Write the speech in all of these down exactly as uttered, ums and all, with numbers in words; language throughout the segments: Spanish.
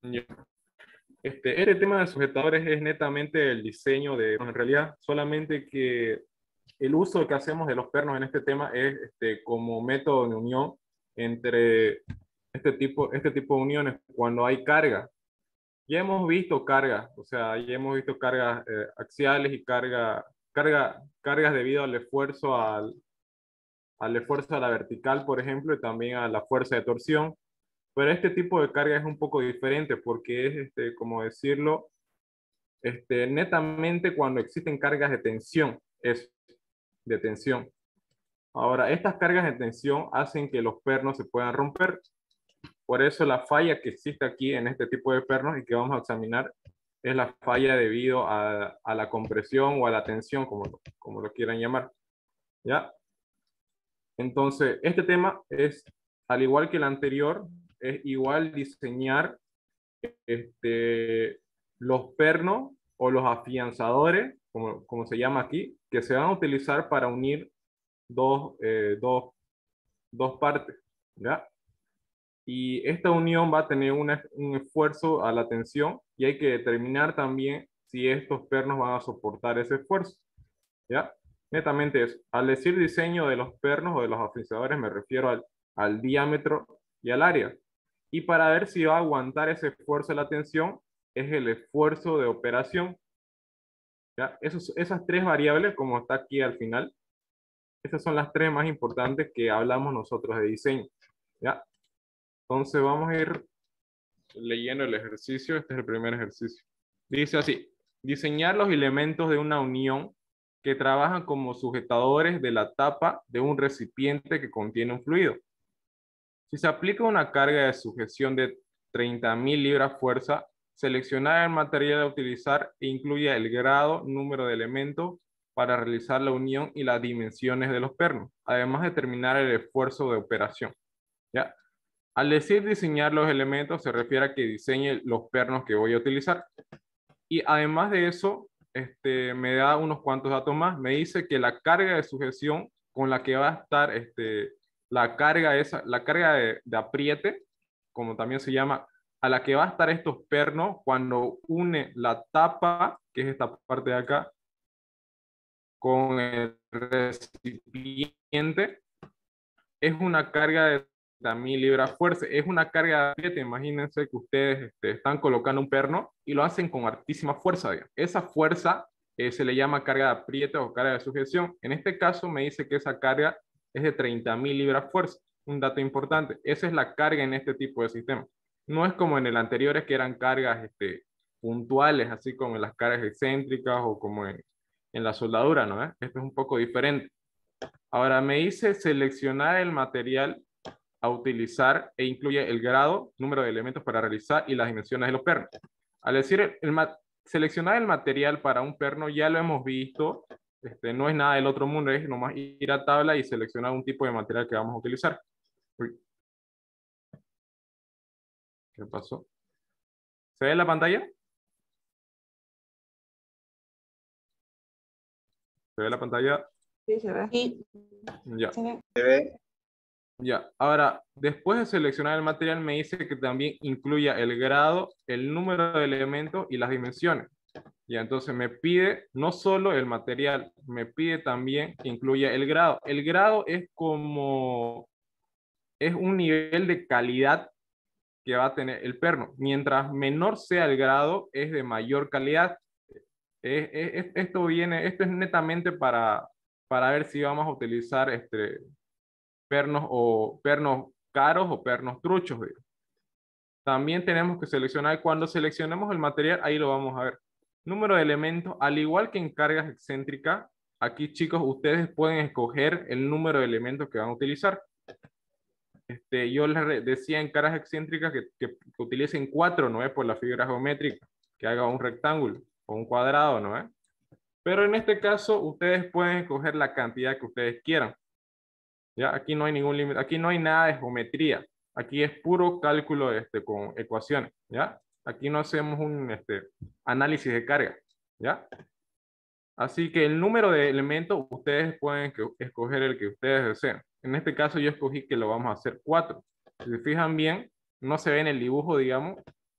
Ya. Este, este tema de sujetadores es netamente el diseño de, bueno, en realidad, solamente que el uso que hacemos de los pernos en este tema es este, como método de unión entre este tipo, este tipo de uniones cuando hay carga. Ya hemos visto cargas, o sea, ya hemos visto cargas eh, axiales y carga, carga, cargas debido al esfuerzo, al, al esfuerzo a la vertical, por ejemplo, y también a la fuerza de torsión. Pero este tipo de carga es un poco diferente porque es, este, como decirlo, este, netamente cuando existen cargas de tensión, es de tensión. Ahora, estas cargas de tensión hacen que los pernos se puedan romper. Por eso la falla que existe aquí en este tipo de pernos y que vamos a examinar es la falla debido a, a la compresión o a la tensión, como, como lo quieran llamar. ¿Ya? Entonces, este tema es, al igual que el anterior, es igual diseñar este, los pernos o los afianzadores, como, como se llama aquí, que se van a utilizar para unir dos, eh, dos, dos partes. ¿Ya? Y esta unión va a tener una, un esfuerzo a la tensión y hay que determinar también si estos pernos van a soportar ese esfuerzo. ¿Ya? Netamente es, al decir diseño de los pernos o de los afianzadores me refiero al, al diámetro y al área. Y para ver si va a aguantar ese esfuerzo de la tensión es el esfuerzo de operación. ¿Ya? Esos, esas tres variables, como está aquí al final, esas son las tres más importantes que hablamos nosotros de diseño. ¿Ya? Entonces vamos a ir leyendo el ejercicio. Este es el primer ejercicio. Dice así, diseñar los elementos de una unión que trabajan como sujetadores de la tapa de un recipiente que contiene un fluido. Si se aplica una carga de sujeción de treinta mil libras fuerza, seleccionar el material a utilizar e incluye el grado, número de elementos para realizar la unión y las dimensiones de los pernos, además de determinar el esfuerzo de operación. ¿Ya? Al decir diseñar los elementos, se refiere a que diseñe los pernos que voy a utilizar. Y además de eso, este, me da unos cuantos datos más. Me dice que la carga de sujeción con la que va a estar este, la carga, esa, la carga de, de apriete, como también se llama, a la que va a estar estos pernos cuando une la tapa, que es esta parte de acá, con el recipiente, es una carga de mil libras fuerza. Es una carga de apriete. Imagínense que ustedes este, están colocando un perno y lo hacen con altísima fuerza. Digamos. Esa fuerza eh, se le llama carga de apriete o carga de sujeción. En este caso me dice que esa carga es de treinta mil libras fuerza. Un dato importante. Esa es la carga en este tipo de sistema. No es como en el anterior, es que eran cargas este, puntuales, así como en las cargas excéntricas o como en, en la soldadura, ¿no? ¿Eh? Esto es un poco diferente. Ahora me dice seleccionar el material a utilizar e incluye el grado, número de elementos para realizar y las dimensiones de los pernos. Al decir el, el seleccionar el material para un perno ya lo hemos visto, este, no es nada del otro mundo, es nomás ir a tabla y seleccionar un tipo de material que vamos a utilizar. Uy, ¿qué pasó? ¿Se ve en la pantalla? ¿Se ve la pantalla? Sí, se ve. Sí, ya. se ve. Se ve. Ya, ahora, después de seleccionar el material, me dice que también incluya el grado, el número de elementos y las dimensiones. Ya, entonces me pide no solo el material, me pide también que incluya el grado. El grado es como, es un nivel de calidad que va a tener el perno. Mientras menor sea el grado, es de mayor calidad. Es, es, esto viene, esto es netamente para, para ver si vamos a utilizar este, pernos o pernos caros o pernos truchos. Digo. También tenemos que seleccionar, cuando seleccionemos el material, ahí lo vamos a ver. Número de elementos, al igual que en cargas excéntricas, aquí chicos, ustedes pueden escoger el número de elementos que van a utilizar. Este, yo les decía en cargas excéntricas que, que, que utilicen cuatro, ¿no es? Por la figura geométrica, que haga un rectángulo o un cuadrado, ¿no es? Pero en este caso, ustedes pueden escoger la cantidad que ustedes quieran. ¿Ya? Aquí no hay ningún límite, aquí no hay nada de geometría. Aquí es puro cálculo este, con ecuaciones, ¿ya? Aquí no hacemos un este, análisis de carga, ¿ya? Así que el número de elementos, ustedes pueden escoger el que ustedes deseen. En este caso yo escogí que lo vamos a hacer cuatro. Si se fijan bien, no se ve en el dibujo, digamos,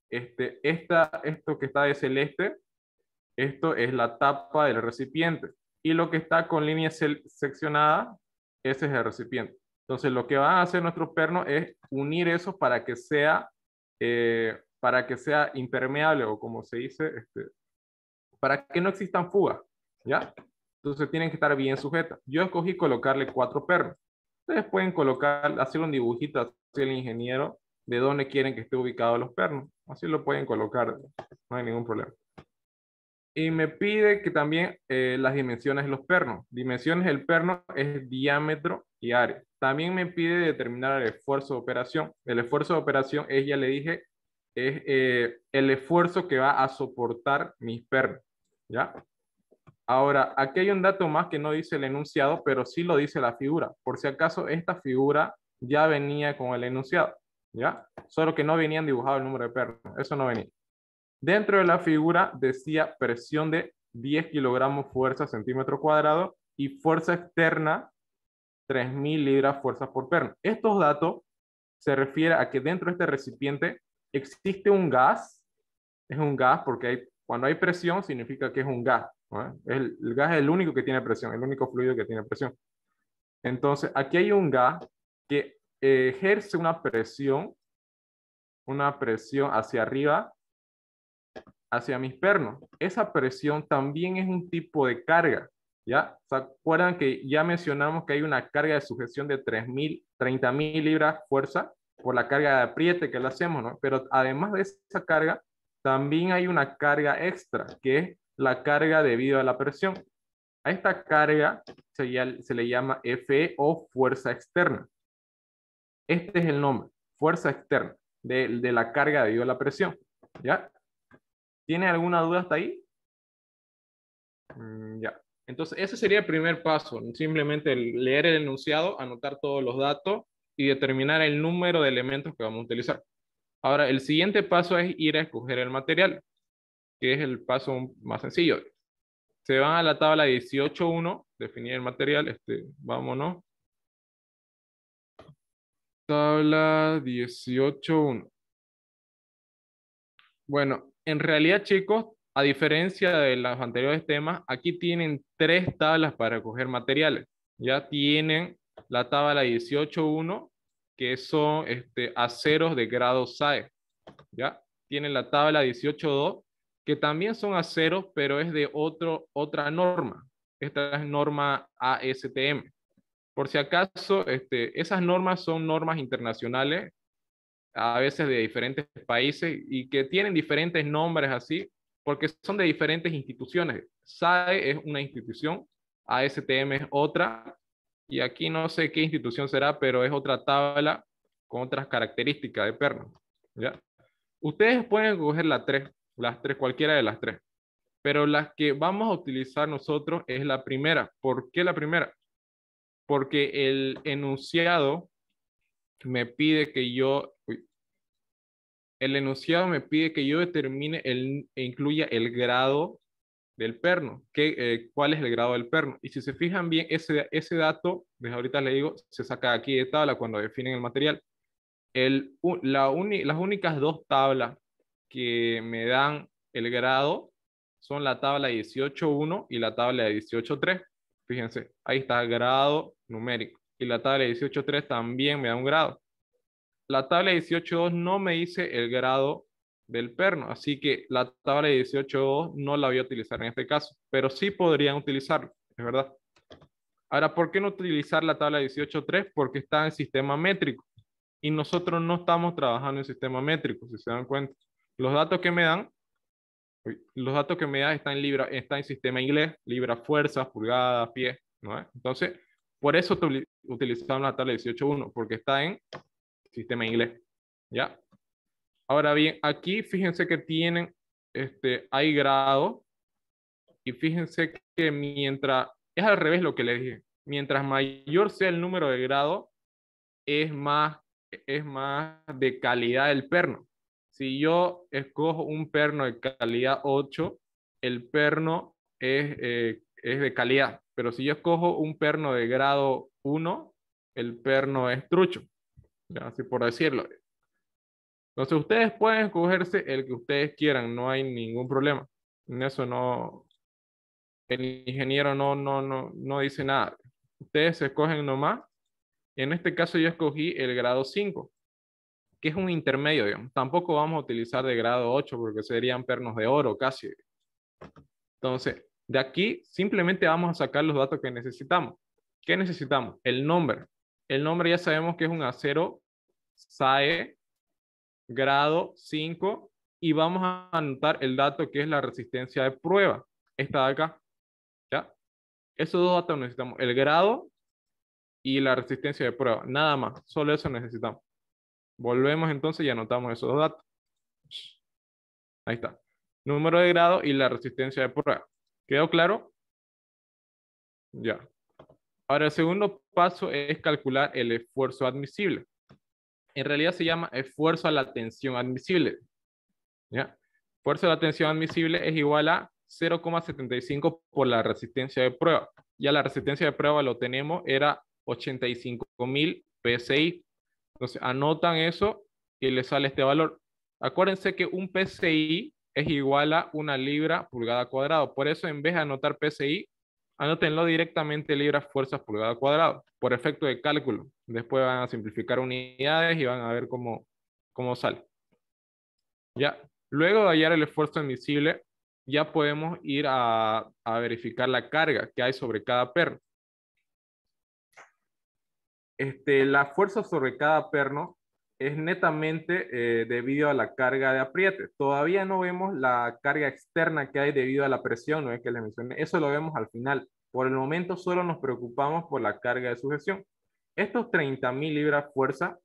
Este, esta, esto que está de celeste, esto es la tapa del recipiente. Y lo que está con línea seccionada, ese es el recipiente. Entonces, lo que van a hacer nuestros pernos es unir eso para que sea, eh, para que sea impermeable, o como se dice, este, para que no existan fugas, ¿ya? Entonces tienen que estar bien sujetas. Yo escogí colocarle cuatro pernos. Ustedes pueden colocar, hacer un dibujito así el ingeniero de dónde quieren que esté ubicados los pernos. Así lo pueden colocar, no hay ningún problema. Y me pide que también eh, las dimensiones de los pernos. Dimensiones del perno es diámetro y área. También me pide determinar el esfuerzo de operación. El esfuerzo de operación es, ya le dije, es eh, el esfuerzo que va a soportar mis pernos, ¿ya? Ahora, aquí hay un dato más que no dice el enunciado, pero sí lo dice la figura. Por si acaso, esta figura ya venía con el enunciado, ¿ya? Solo que no venían dibujado el número de pernos. Eso no venía. Dentro de la figura decía presión de diez kilogramos fuerza centímetro cuadrado y fuerza externa tres mil libras fuerzas por perno. Estos datos se refieren a que dentro de este recipiente existe un gas, es un gas porque hay, cuando hay presión significa que es un gas, ¿no? El, el gas es el único que tiene presión, el único fluido que tiene presión. Entonces, aquí hay un gas que eh, ejerce una presión, una presión hacia arriba, hacia mis pernos. Esa presión también es un tipo de carga, ¿ya? ¿Se acuerdan que ya mencionamos que hay una carga de sujeción de tres mil, treinta mil libras fuerza por la carga de apriete que le hacemos, ¿no? Pero además de esa carga, también hay una carga extra, que es la carga debido a la presión. A esta carga se, ya, se le llama F E o fuerza externa. Este es el nombre, fuerza externa, de, de la carga debido a la presión, ¿ya? ¿Tiene alguna duda hasta ahí? Mm, ya. Entonces, ese sería el primer paso. Simplemente leer el enunciado, anotar todos los datos y determinar el número de elementos que vamos a utilizar. Ahora, el siguiente paso es ir a escoger el material, que es el paso más sencillo. Se van a la tabla dieciocho punto uno, definir el material. Este, vámonos. Tabla dieciocho punto uno. Bueno, en realidad, chicos, a diferencia de los anteriores temas, aquí tienen tres tablas para coger materiales. Ya tienen la tabla dieciocho punto uno, que son este, aceros de grado S A E. Ya tienen la tabla dieciocho punto dos, que también son aceros, pero es de otro, otra norma. Esta es norma A S T M. Por si acaso, este, esas normas son normas internacionales, a veces de diferentes países y que tienen diferentes nombres así, porque son de diferentes instituciones. S A E es una institución, A S T M es otra, y aquí no sé qué institución será, pero es otra tabla con otras características de perno, ¿ya? Ustedes pueden coger las tres, las tres, cualquiera de las tres, pero las que vamos a utilizar nosotros es la primera. ¿Por qué la primera? Porque el enunciado me pide que yo, uy, el enunciado me pide que yo determine el, e incluya el grado del perno, que, eh, cuál es el grado del perno. Y si se fijan bien, ese, ese dato, desde ahorita le digo, se saca aquí de tabla cuando definen el material. El, la uni, las únicas dos tablas que me dan el grado son la tabla dieciocho punto uno y la tabla dieciocho punto tres. Fíjense, ahí está el grado numérico. Y la tabla dieciocho punto tres también me da un grado. La tabla dieciocho punto dos no me dice el grado del perno, así que la tabla dieciocho punto dos no la voy a utilizar en este caso, pero sí podrían utilizarlo, es verdad. Ahora, ¿por qué no utilizar la tabla dieciocho punto tres? Porque está en sistema métrico y nosotros no estamos trabajando en sistema métrico, si se dan cuenta. Los datos que me dan, los datos que me dan están en libra, está en sistema inglés, libras, fuerzas, pulgadas, pies, ¿no? Entonces, por eso utilizamos la tabla dieciocho punto uno, porque está en sistema inglés, ¿ya? Ahora bien, aquí fíjense que tienen, este, hay grados, y fíjense que mientras, es al revés lo que les dije, mientras mayor sea el número de grados, es más, es más de calidad el perno. Si yo escojo un perno de calidad ocho, el perno es, eh, es de calidad, pero si yo escojo un perno de grado uno, el perno es trucho, ¿ya? Así por decirlo. Entonces ustedes pueden escogerse el que ustedes quieran, no hay ningún problema. En eso no, el ingeniero no, no, no, no dice nada. Ustedes se escogen nomás. En este caso yo escogí el grado cinco, que es un intermedio, digamos. Tampoco vamos a utilizar de grado ocho porque serían pernos de oro casi. Entonces, de aquí simplemente vamos a sacar los datos que necesitamos. ¿Qué necesitamos? El nombre. El nombre ya sabemos que es un acero S A E grado cinco y vamos a anotar el dato que es la resistencia de prueba. Esta de acá. ¿Ya? Esos dos datos necesitamos. El grado y la resistencia de prueba. Nada más. Solo eso necesitamos. Volvemos entonces y anotamos esos dos datos. Ahí está. Número de grado y la resistencia de prueba. ¿Quedó claro? Ya. Ahora, el segundo paso es calcular el esfuerzo admisible. En realidad se llama esfuerzo a la tensión admisible. ¿Ya? Esfuerzo a la tensión admisible es igual a cero coma setenta y cinco por la resistencia de prueba. Ya la resistencia de prueba lo tenemos, era ochenta y cinco mil P S I. Entonces anotan eso y les sale este valor. Acuérdense que un P S I es igual a una libra pulgada cuadrado. Por eso en vez de anotar P S I, anótenlo directamente libras fuerzas pulgada cuadrado, por efecto de cálculo. Después van a simplificar unidades y van a ver cómo, cómo sale. Ya. Luego de hallar el esfuerzo admisible, ya podemos ir a, a verificar la carga que hay sobre cada perno. Este, la fuerza sobre cada perno es netamente eh, debido a la carga de apriete. Todavía no vemos la carga externa que hay debido a la presión, no es que les mencioné. Eso lo vemos al final. Por el momento solo nos preocupamos por la carga de sujeción. Estos treinta mil libras fuerza,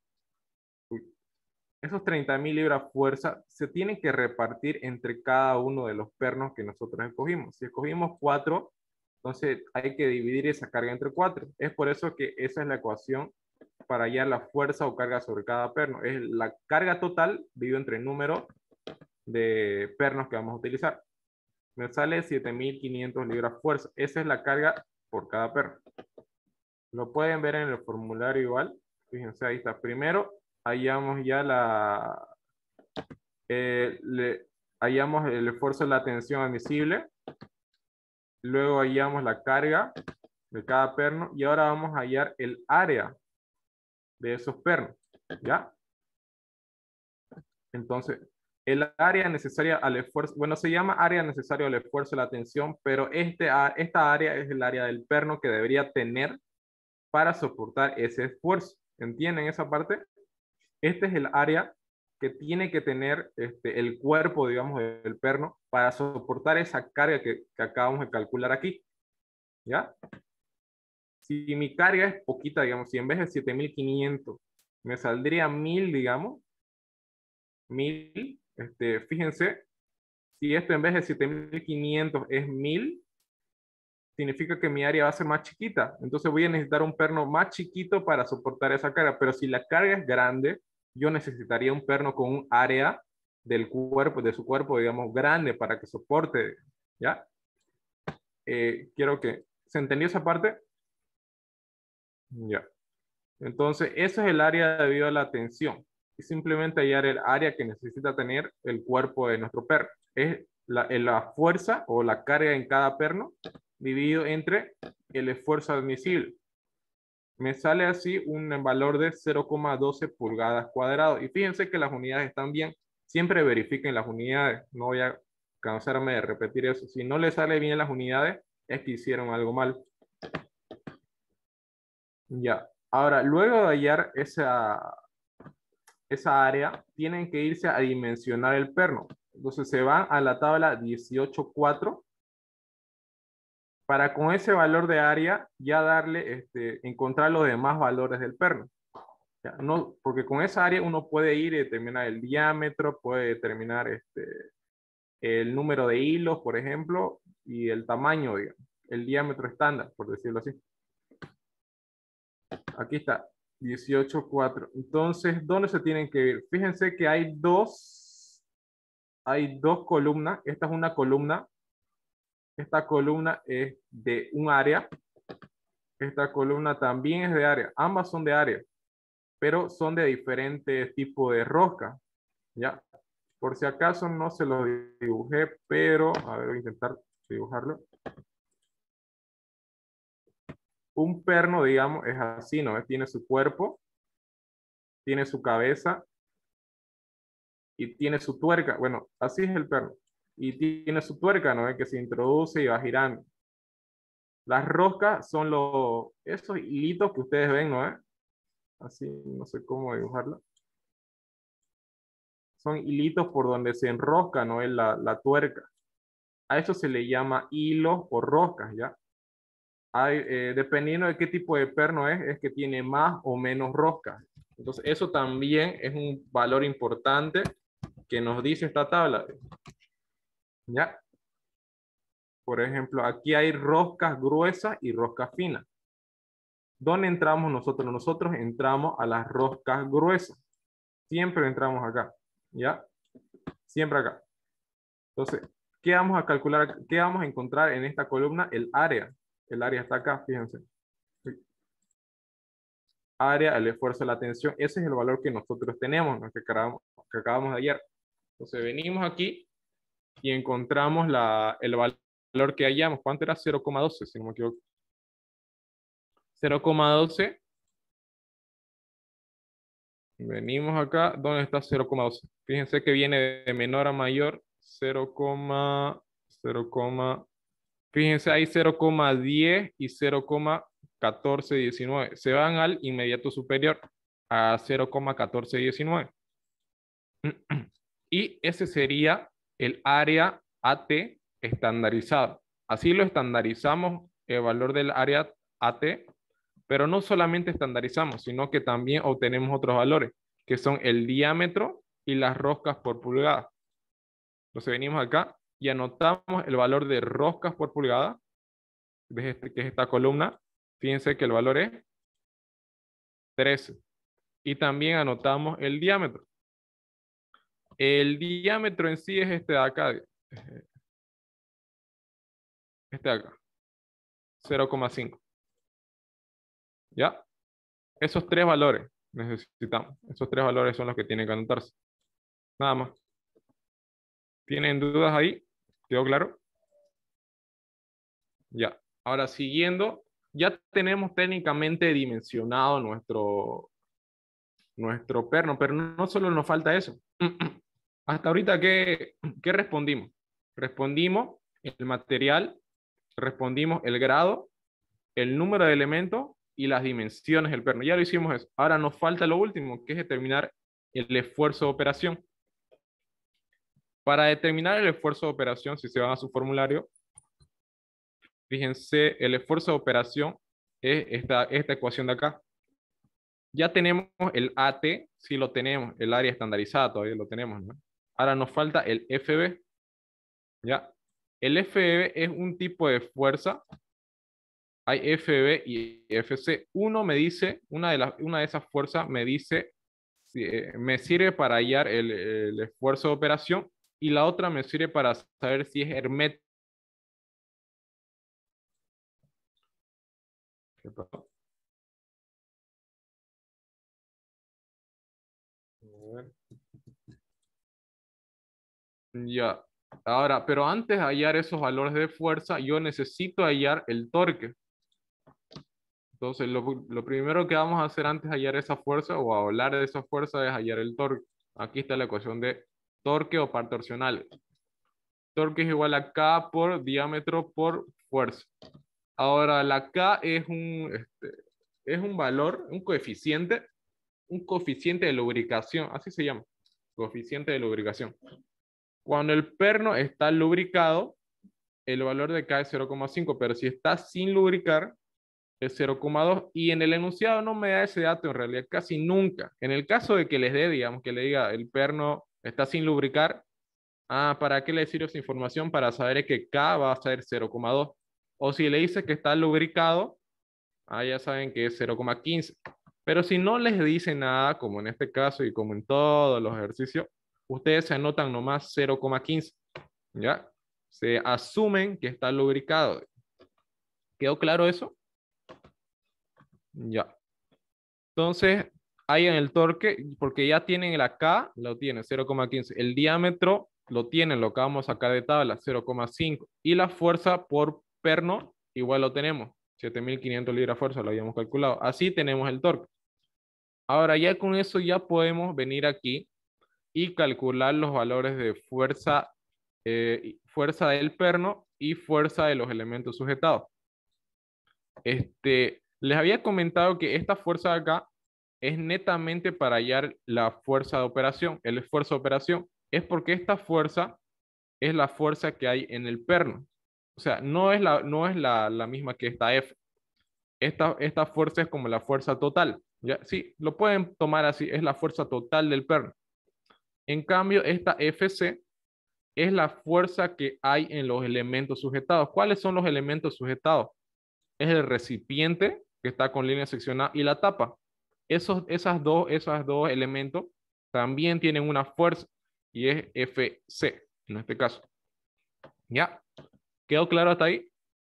esos treinta mil libras fuerza se tienen que repartir entre cada uno de los pernos que nosotros escogimos. Si escogimos cuatro, entonces hay que dividir esa carga entre cuatro. Es por eso que esa es la ecuación para hallar la fuerza o carga sobre cada perno. Es la carga total dividido entre el número de pernos que vamos a utilizar. Me sale siete mil quinientas libras fuerza. Esa es la carga por cada perno. Lo pueden ver en el formulario igual. Fíjense, ahí está. Primero, hallamos ya la... Eh, le, hallamos el esfuerzo de la tensión admisible. Luego hallamos la carga de cada perno. Y ahora vamos a hallar el área de esos pernos. ¿Ya? Entonces, el área necesaria al esfuerzo, bueno, se llama área necesaria al esfuerzo de la tensión, pero este, esta área es el área del perno que debería tener para soportar ese esfuerzo. ¿Entienden esa parte? Este es el área que tiene que tener este, el cuerpo, digamos, del perno para soportar esa carga que, que acabamos de calcular aquí. ¿Ya? Si mi carga es poquita, digamos, si en vez de siete mil quinientos me saldría mil, digamos, mil, este, fíjense, si esto en vez de siete mil quinientos es mil, significa que mi área va a ser más chiquita. Entonces voy a necesitar un perno más chiquito para soportar esa carga. Pero si la carga es grande, yo necesitaría un perno con un área del cuerpo, de su cuerpo, digamos, grande para que soporte. ¿Ya? Eh, quiero que... ¿Se entendió esa parte? Ya. Entonces, eso es el área debido a la tensión. Y simplemente hallar el área que necesita tener el cuerpo de nuestro perno. Es la, la fuerza o la carga en cada perno dividido entre el esfuerzo admisible. Me sale así un valor de cero coma doce pulgadas cuadradas. Y fíjense que las unidades están bien. Siempre verifiquen las unidades. No voy a cansarme de repetir eso. Si no les sale bien las unidades, es que hicieron algo mal. Ya. Ahora, luego de hallar esa, esa área, tienen que irse a dimensionar el perno. Entonces se van a la tabla dieciocho punto cuatro para con ese valor de área ya darle, este, encontrar los demás valores del perno. Ya, no, porque con esa área uno puede ir y determinar el diámetro, puede determinar este, el número de hilos, por ejemplo, y el tamaño, digamos, el diámetro estándar, por decirlo así. Aquí está, dieciocho punto cuatro. Entonces, ¿dónde se tienen que ir? Fíjense que hay dos, hay dos columnas. Esta es una columna. Esta columna es de un área. Esta columna también es de área. Ambas son de área, pero son de diferentes tipos de rosca. Ya, por si acaso no se lo dibujé, pero a ver, voy a intentar dibujarlo. Un perno, digamos, es así, ¿no? Tiene su cuerpo, tiene su cabeza y tiene su tuerca. Bueno, así es el perno. Y tiene su tuerca, ¿no? Que se introduce y va girando. Las roscas son los, esos hilitos que ustedes ven, ¿no? ¿Eh? Así, no sé cómo dibujarlo. Son hilitos por donde se enrosca, ¿no? La, la tuerca. A eso se le llama hilos o roscas, ¿ya? Hay, eh, dependiendo de qué tipo de perno es, es que tiene más o menos roscas. Entonces, eso también es un valor importante que nos dice esta tabla. ¿Ya? Por ejemplo, aquí hay roscas gruesas y roscas finas. ¿Dónde entramos nosotros? Nosotros entramos a las roscas gruesas. Siempre entramos acá. ¿Ya? Siempre acá. Entonces, ¿qué vamos a calcular? ¿Qué vamos a encontrar en esta columna? El área. El área está acá, fíjense. Área, el esfuerzo, la tensión. Ese es el valor que nosotros tenemos, ¿no? que, acabamos, que acabamos de ayer. Entonces, venimos aquí y encontramos la, el valor que hallamos. ¿Cuánto era? cero coma doce, si no me equivoco. cero coma doce. Venimos acá. ¿Dónde está cero coma doce? Fíjense que viene de menor a mayor. cero, cero, fíjense ahí cero coma diez y cero coma catorce diecinueve. Se van al inmediato superior a cero coma catorce diecinueve. Y ese sería el área A T estandarizado. Así lo estandarizamos el valor del área A T, pero no solamente estandarizamos, sino que también obtenemos otros valores, que son el diámetro y las roscas por pulgada. Entonces venimos acá y anotamos el valor de roscas por pulgada, que es esta columna. Fíjense que el valor es trece. Y también anotamos el diámetro. El diámetro en sí es este de acá. Este de acá. cero coma cinco. ¿Ya? Esos tres valores necesitamos. Esos tres valores son los que tienen que anotarse. Nada más. ¿Tienen dudas ahí? ¿Quedó claro? Ya. Ahora, siguiendo, ya tenemos técnicamente dimensionado nuestro, nuestro perno, pero no solo nos falta eso. Hasta ahorita, ¿qué, qué respondimos? Respondimos el material, respondimos el grado, el número de elementos y las dimensiones del perno. Ya lo hicimos eso. Ahora nos falta lo último, que es determinar el esfuerzo de operación. Para determinar el esfuerzo de operación, si se van a su formulario, fíjense, el esfuerzo de operación es esta, esta ecuación de acá. Ya tenemos el A T, sí lo tenemos, el área estandarizada todavía lo tenemos, ¿no? Ahora nos falta el F B. ¿Ya? El F B es un tipo de fuerza. Hay F B y F C. Uno me dice, una de, las, una de esas fuerzas me dice, si, eh, me sirve para hallar el, el esfuerzo de operación y la otra me sirve para saber si es hermético. ¿Qué pasó? A ver. Ya. Ahora, pero antes de hallar esos valores de fuerza, yo necesito hallar el torque. Entonces, lo, lo primero que vamos a hacer antes de hallar esa fuerza o a hablar de esa fuerza es hallar el torque. Aquí está la ecuación de torque o par torsional. Torque es igual a K por diámetro por fuerza. Ahora, la K es un, este, es un valor, un coeficiente, un coeficiente de lubricación, así se llama, coeficiente de lubricación. Cuando el perno está lubricado, el valor de K es cero coma cinco, pero si está sin lubricar, es cero coma dos. Y en el enunciado no me da ese dato en realidad casi nunca. En el caso de que les dé, digamos, que le diga el perno está sin lubricar, ah, ¿para qué le sirve esa información? Para saber que K va a ser cero coma dos. O si le dice que está lubricado, ah, ya saben que es cero coma quince. Pero si no les dice nada, como en este caso y como en todos los ejercicios, ustedes se anotan nomás cero coma quince. ¿Ya? Se asumen que está lubricado. ¿Quedó claro eso? Ya. Entonces, hallan el torque, porque ya tienen la K, lo tienen, cero coma quince. El diámetro lo tienen, lo que vamos a sacar de tabla, cero coma cinco. Y la fuerza por perno, igual lo tenemos, siete mil quinientos libras fuerza, lo habíamos calculado. Así tenemos el torque. Ahora ya con eso ya podemos venir aquí y calcular los valores de fuerza, eh, fuerza del perno y fuerza de los elementos sujetados. Este, les había comentado que esta fuerza de acá es netamente para hallar la fuerza de operación, el esfuerzo de operación. Es porque esta fuerza es la fuerza que hay en el perno. O sea, no es la, no es la, la misma que esta F. Esta, esta fuerza es como la fuerza total. ¿Ya? Sí, lo pueden tomar así, es la fuerza total del perno. En cambio, esta F C es la fuerza que hay en los elementos sujetados. ¿Cuáles son los elementos sujetados? Es el recipiente que está con línea seccionada y la tapa. Esos, esas dos, esos dos elementos también tienen una fuerza y es F C en este caso. ¿Ya? ¿Quedó claro hasta ahí?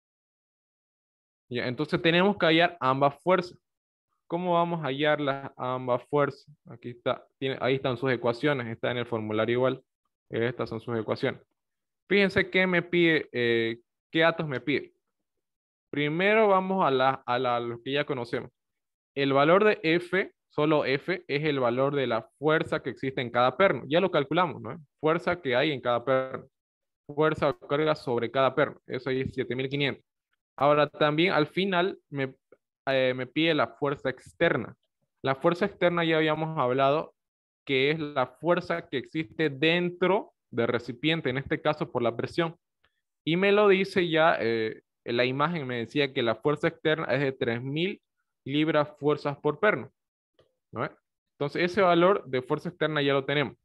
Ya, entonces tenemos que hallar ambas fuerzas. ¿Cómo vamos a hallar las ambas fuerzas? Aquí está, tiene, ahí están sus ecuaciones, está en el formulario igual. Estas son sus ecuaciones. Fíjense qué me pide, eh, qué datos me pide. Primero vamos a, la, a, la, a lo que ya conocemos. El valor de F, solo F, es el valor de la fuerza que existe en cada perno. Ya lo calculamos, ¿no? Fuerza que hay en cada perno. Fuerza o carga sobre cada perno. Eso ahí es siete mil quinientos. Ahora también al final me, eh, me pide la fuerza externa. La fuerza externa ya habíamos hablado que es la fuerza que existe dentro del recipiente, en este caso por la presión. Y me lo dice ya, eh, en la imagen me decía que la fuerza externa es de tres mil libras fuerzas por perno, ¿no? Entonces ese valor de fuerza externa ya lo tenemos.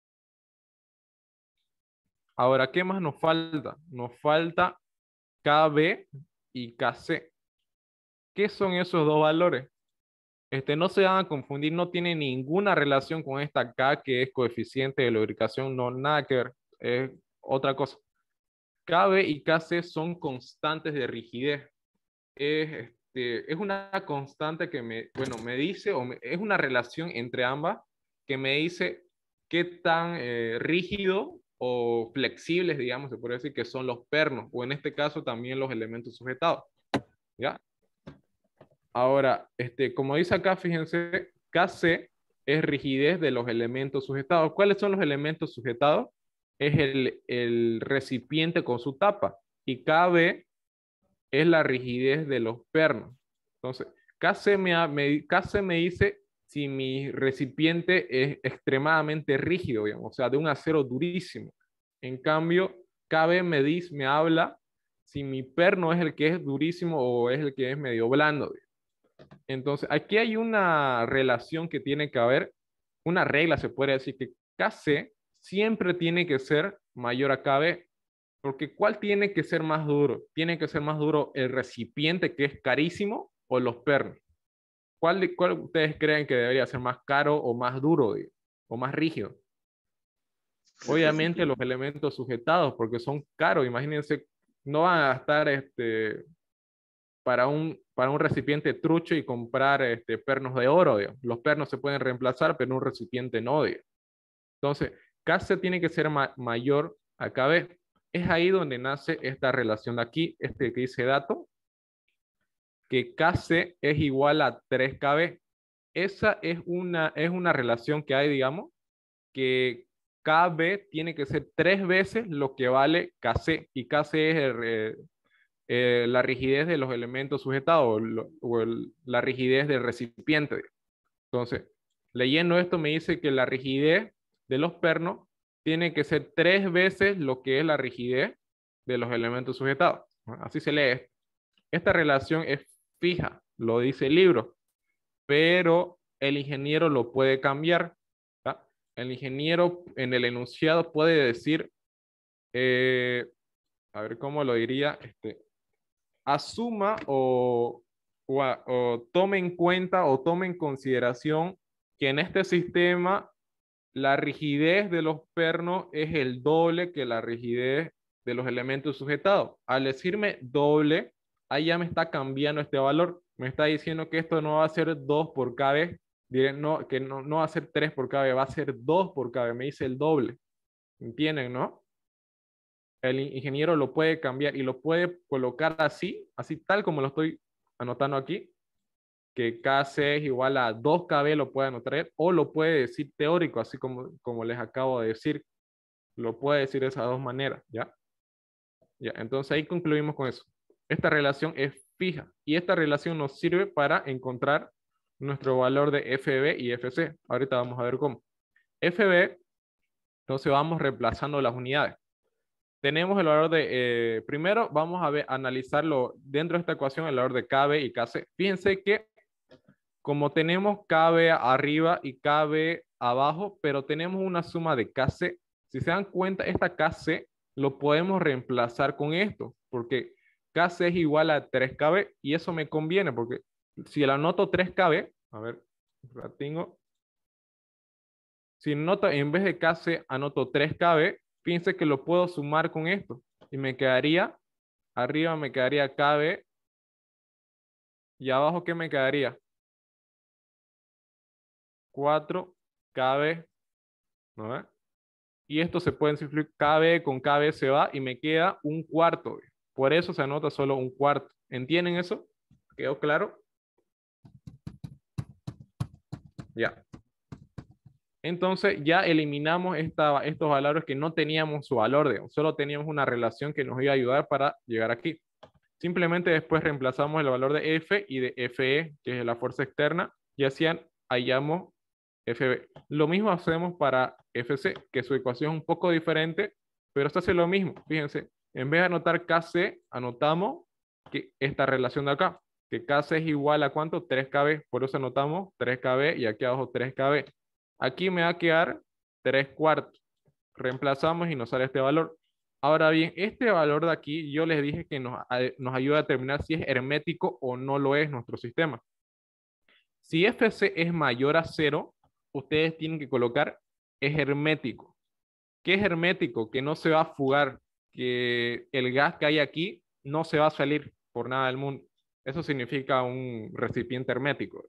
Ahora, ¿qué más nos falta? Nos falta K B y K C. ¿Qué son esos dos valores? Este, no se van a confundir, no tiene ninguna relación con esta K que es coeficiente de lubricación, no, nada que ver, es otra cosa. K B y K C son constantes de rigidez. Es, este, es una constante que me, bueno, me dice, o me, es una relación entre ambas que me dice qué tan eh, rígido o flexibles, digamos, se puede decir que son los pernos, o en este caso también los elementos sujetados. ¿Ya? Ahora, este, como dice acá, fíjense, K C es rigidez de los elementos sujetados. ¿Cuáles son los elementos sujetados? Es el, el recipiente con su tapa. Y K B es la rigidez de los pernos. Entonces, K C me, me, K C me dice si mi recipiente es extremadamente rígido, digamos, o sea, de un acero durísimo. En cambio, K B me dice, me habla si mi perno es el que es durísimo o es el que es medio blando, digamos. Entonces, aquí hay una relación que tiene que haber, una regla se puede decir que K C siempre tiene que ser mayor a K B, porque ¿cuál tiene que ser más duro? ¿Tiene que ser más duro el recipiente que es carísimo o los pernos? ¿Cuál, de, cuál ustedes creen que debería ser más caro o más duro, digamos, o más rígido? Obviamente los elementos sujetados, porque son caros. Imagínense, no van a gastar este, para un, para un recipiente trucho y comprar este, pernos de oro, digamos. Los pernos se pueden reemplazar, pero un recipiente no, digamos. Entonces, K C tiene que ser ma mayor a K B. Es ahí donde nace esta relación de aquí, este que dice dato, que K C es igual a tres K B. Esa es una, es una relación que hay, digamos, que K B tiene que ser tres veces lo que vale K C, y K C es el, eh, eh, la rigidez de los elementos sujetados o, lo, o el, la rigidez del recipiente. Entonces, leyendo esto me dice que la rigidez de los pernos tiene que ser tres veces lo que es la rigidez de los elementos sujetados. Así se lee. Esta relación es fija, lo dice el libro, pero el ingeniero lo puede cambiar. ¿tá? El ingeniero en el enunciado puede decir, eh, a ver cómo lo diría, este, asuma o, o, o tome en cuenta o tome en consideración que en este sistema la rigidez de los pernos es el doble que la rigidez de los elementos sujetados. Al decirme doble, ahí ya me está cambiando este valor. Me está diciendo que esto no va a ser dos por K B, diré no, que no, no va a ser tres por K B, va a ser dos por K B, me dice el doble. ¿Entienden, no? El ingeniero lo puede cambiar y lo puede colocar así, así tal como lo estoy anotando aquí, que K C es igual a dos K B, lo puede anotar, o lo puede decir teórico, así como, como les acabo de decir. Lo puede decir de esas dos maneras, ¿ya? Ya, entonces ahí concluimos con eso. Esta relación es fija y esta relación nos sirve para encontrar nuestro valor de F B y F C. Ahorita vamos a ver cómo. F B, entonces vamos reemplazando las unidades. Tenemos el valor de, eh, primero vamos a ver, analizarlo dentro de esta ecuación, el valor de K B y K C. Fíjense que como tenemos K B arriba y K B abajo, pero tenemos una suma de K C. Si se dan cuenta, esta K C lo podemos reemplazar con esto, porque K C es igual a tres K B y eso me conviene, porque si la anoto tres K B, a ver, la tengo. Si noto, en vez de K C, anoto tres K B, fíjense que lo puedo sumar con esto y me quedaría, arriba me quedaría K B y abajo, ¿qué me quedaría? cuatro K B, ¿no? Y esto se puede simplificar, K B con K B se va y me queda un cuarto. Por eso se anota solo un cuarto. ¿Entienden eso? ¿Quedó claro? Ya. Entonces ya eliminamos esta, estos valores que no teníamos su valor, de, solo teníamos una relación que nos iba a ayudar para llegar aquí. Simplemente después reemplazamos el valor de F y de F E, que es la fuerza externa, y así hallamos F B. Lo mismo hacemos para F C, que su ecuación es un poco diferente, pero esto hace lo mismo. Fíjense, en vez de anotar K C, anotamos que esta relación de acá, que K C es igual a ¿cuánto? tres K B. Por eso anotamos tres K B y aquí abajo tres K B. Aquí me va a quedar tres cuartos. Reemplazamos y nos sale este valor. Ahora bien, este valor de aquí, yo les dije que nos, nos ayuda a determinar si es hermético o no lo es nuestro sistema. Si F C es mayor a cero, ustedes tienen que colocar es hermético. ¿Qué es hermético? Que no se va a fugar, que el gas que hay aquí no se va a salir por nada del mundo. Eso significa un recipiente hermético.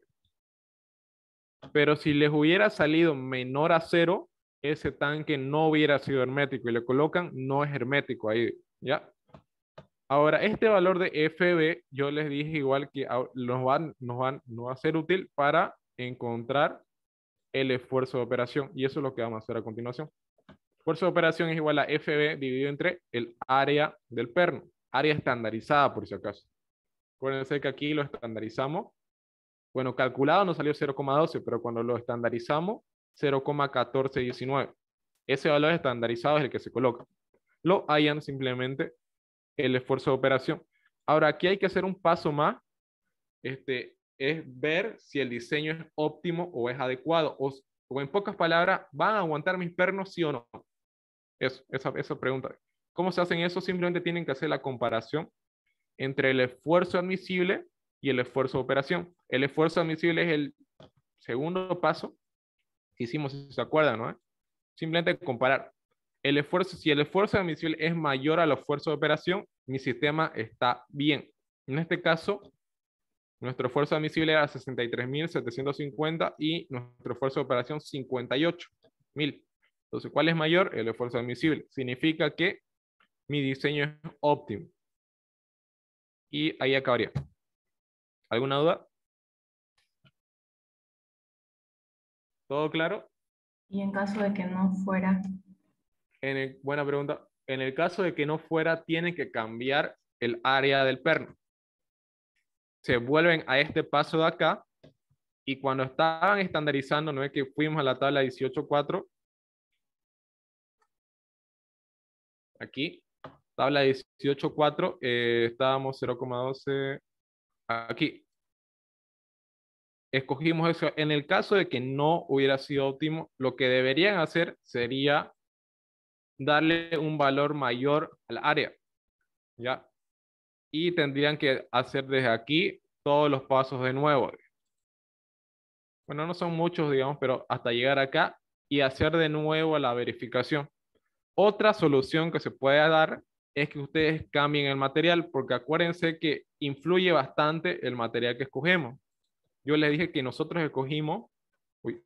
Pero si les hubiera salido menor a cero, ese tanque no hubiera sido hermético y le colocan no es hermético ahí, ¿ya? Ahora, este valor de F B, yo les dije igual que nos va, nos va, nos va a ser útil para encontrar el esfuerzo de operación y eso es lo que vamos a hacer a continuación. Esfuerzo de operación es igual a F B dividido entre el área del perno, área estandarizada por si acaso. Acuérdense que aquí lo estandarizamos. Bueno, calculado nos salió cero coma doce, pero cuando lo estandarizamos, cero coma catorce diecinueve. Ese valor estandarizado es el que se coloca. Lo hallan simplemente el esfuerzo de operación. Ahora, aquí hay que hacer un paso más. Este, es ver si el diseño es óptimo o es adecuado. O, o en pocas palabras, ¿van a aguantar mis pernos sí o no? Eso, esa, esa pregunta. ¿Cómo se hacen eso? Simplemente tienen que hacer la comparación entre el esfuerzo admisible y el esfuerzo de operación. El esfuerzo admisible es el segundo paso que hicimos, si se acuerdan, ¿no? Simplemente comparar. El esfuerzo, si el esfuerzo admisible es mayor al esfuerzo de operación, mi sistema está bien. En este caso, nuestro esfuerzo admisible era sesenta y tres mil setecientos cincuenta y nuestro esfuerzo de operación cincuenta y ocho mil. Entonces, ¿cuál es mayor? El esfuerzo admisible. Significa que mi diseño es óptimo. Y ahí acabaría. ¿Alguna duda? ¿Todo claro? Y en caso de que no fuera. En el, buena pregunta. En el caso de que no fuera, tienen que cambiar el área del perno. Se vuelven a este paso de acá y cuando estaban estandarizando, no es que fuimos a la tabla dieciocho punto cuatro, aquí, tabla dieciocho punto cuatro, eh, estábamos cero coma doce, aquí. Escogimos eso. En el caso de que no hubiera sido óptimo, lo que deberían hacer sería darle un valor mayor al área, ¿ya? Y tendrían que hacer desde aquí todos los pasos de nuevo. Bueno, no son muchos, digamos, pero hasta llegar acá y hacer de nuevo la verificación. Otra solución que se puede dar es que ustedes cambien el material, porque acuérdense que influye bastante el material que escogemos. Yo les dije que nosotros escogimos uy,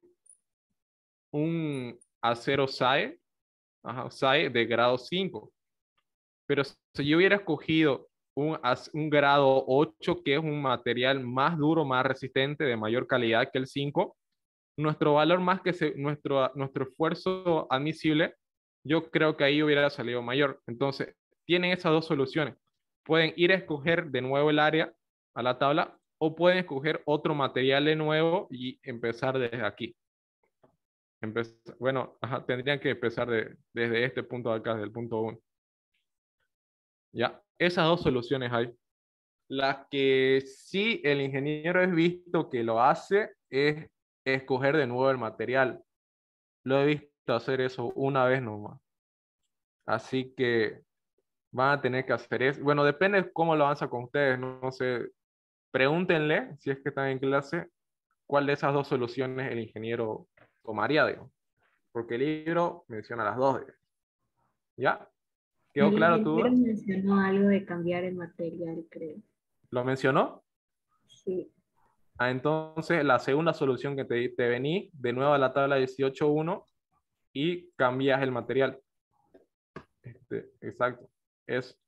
un acero S A E, ajá, S A E de grado cinco. Pero si yo hubiera escogido un, ac- un grado ocho, que es un material más duro, más resistente, de mayor calidad que el cinco, nuestro valor más que se- nuestro, nuestro esfuerzo admisible, yo creo que ahí hubiera salido mayor. Entonces, tienen esas dos soluciones. Pueden ir a escoger de nuevo el área a la tabla o pueden escoger otro material de nuevo y empezar desde aquí. Empezar, bueno, ajá, tendrían que empezar de- desde este punto de acá, desde el punto uno. Ya, esas dos soluciones hay. La que sí el ingeniero es visto que lo hace es escoger de nuevo el material. Lo he visto hacer eso una vez nomás. Así que van a tener que hacer eso. Bueno, depende de cómo lo avanza con ustedes. No, no sé. Pregúntenle, si es que están en clase, cuál de esas dos soluciones el ingeniero tomaría, digamos. Porque el libro menciona las dos, digamos. ¿Ya? ¿Quedó El claro tu ingeniero duda? mencionó algo de cambiar el material, creo. ¿Lo mencionó? Sí. Ah, entonces, la segunda solución que te, te vení de nuevo a la tabla dieciocho punto uno y cambias el material. Este, exacto. Es.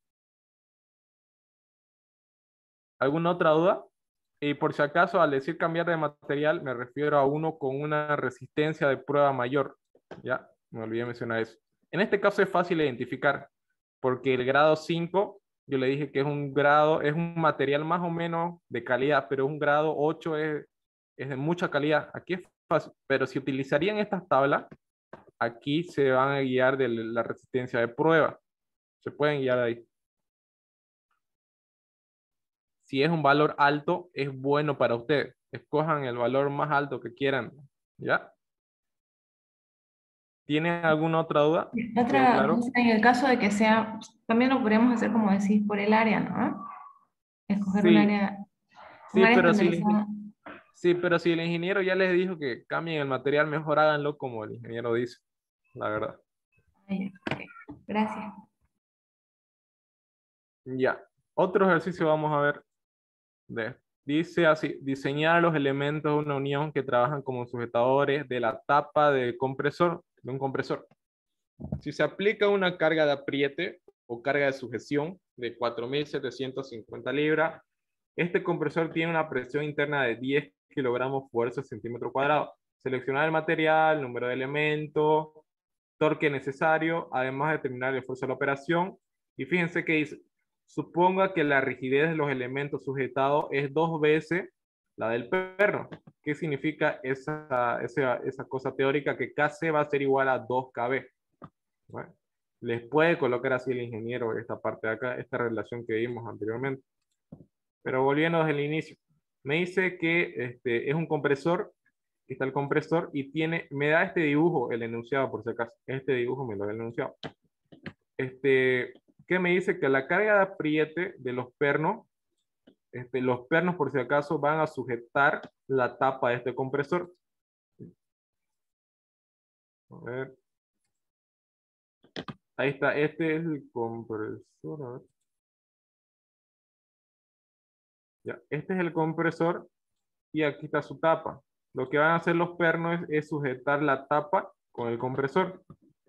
¿Alguna otra duda? Y por si acaso, al decir cambiar de material, me refiero a uno con una resistencia de prueba mayor. Ya, me olvidé mencionar eso. En este caso es fácil de identificar, porque el grado cinco, yo le dije que es un grado, es un material más o menos de calidad, pero un grado ocho es, es de mucha calidad. Aquí es fácil, pero si utilizarían estas tablas, aquí se van a guiar de la resistencia de prueba. Se pueden guiar ahí. Si es un valor alto, es bueno para ustedes. Escojan el valor más alto que quieran. ¿Ya? ¿Tienen alguna otra duda? ¿Quedó Otra, claro? en el caso de que sea, también lo podríamos hacer como decís, por el área, ¿no? Escoger un Sí, área, un sí, área pero si el, estandarizada. ingen- sí, pero si el ingeniero ya les dijo que cambien el material, mejor háganlo como el ingeniero dice, la verdad. Ah, ya, ok. Gracias. Ya. Otro ejercicio vamos a ver. De, dice así, diseñar los elementos de una unión que trabajan como sujetadores de la tapa de compresor, de un compresor. Si se aplica una carga de apriete o carga de sujeción de cuatro mil setecientos cincuenta libras, este compresor tiene una presión interna de diez kilogramos fuerza centímetro cuadrado. Seleccionar el material, número de elementos, torque necesario, además de determinar el esfuerzo de la operación. Y fíjense que dice, suponga que la rigidez de los elementos sujetados es dos veces la del perno. ¿Qué significa esa, esa, esa cosa teórica? Que K C va a ser igual a dos K B. Bueno, les puede colocar así el ingeniero esta parte de acá, esta relación que vimos anteriormente. Pero volviendo desde el inicio, me dice que este, es un compresor, aquí está el compresor y tiene, me da este dibujo, el enunciado por si acaso, este dibujo me lo da el enunciado. Este, que me dice que la carga de apriete de los pernos, este, los pernos por si acaso van a sujetar la tapa de este compresor. A ver. Ahí está, este es el compresor. A ver. Ya, este es el compresor y aquí está su tapa. Lo que van a hacer los pernos es, es sujetar la tapa con el compresor.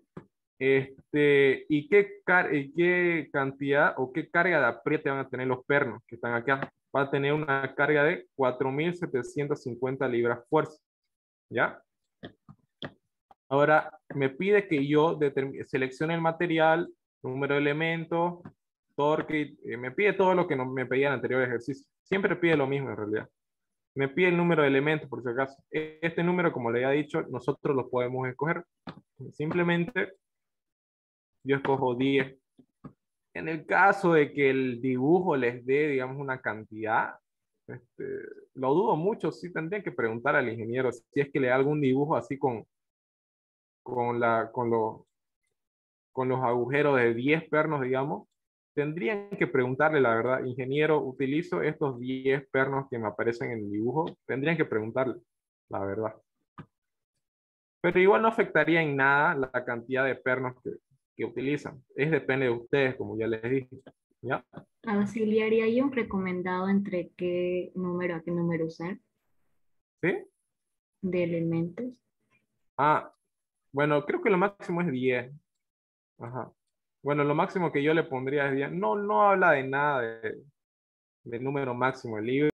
Este, ¿y qué, car y qué cantidad o qué carga de apriete van a tener los pernos que están acá? Va a tener una carga de cuatro mil setecientos cincuenta libras fuerza. ¿Ya? Ahora, me pide que yo seleccione el material, número de elementos, torque, eh, me pide todo lo que no, me pedía en el anterior ejercicio. Siempre pide lo mismo en realidad. Me pide el número de elementos, por si acaso. Este número, como le había dicho, nosotros lo podemos escoger. Simplemente yo escojo diez. En el caso de que el dibujo les dé, digamos, una cantidad, este, lo dudo mucho, sí tendría que preguntar al ingeniero si es que le da algún dibujo así con, con, la, con, los, con los agujeros de diez pernos, digamos. Tendrían que preguntarle, la verdad, ingeniero, utilizo estos diez pernos que me aparecen en el dibujo. Tendrían que preguntarle, la verdad. Pero igual no afectaría en nada la cantidad de pernos que, que utilizan. Es depende de ustedes, como ya les dije. ¿Ya? Auxiliar, ¿hay un recomendado entre qué número a qué número usar? ¿Sí? de elementos. Ah, bueno, creo que lo máximo es diez. Ajá. Bueno, lo máximo que yo le pondría es diez. No, no habla de nada de, de número máximo el libro.